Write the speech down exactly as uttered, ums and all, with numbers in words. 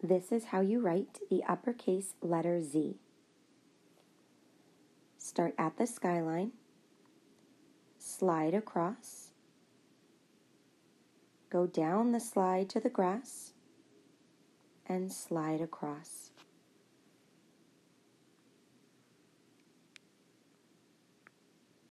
This is how you write the uppercase letter Z. Start at the skyline, slide across, go down the slide to the grass, and slide across.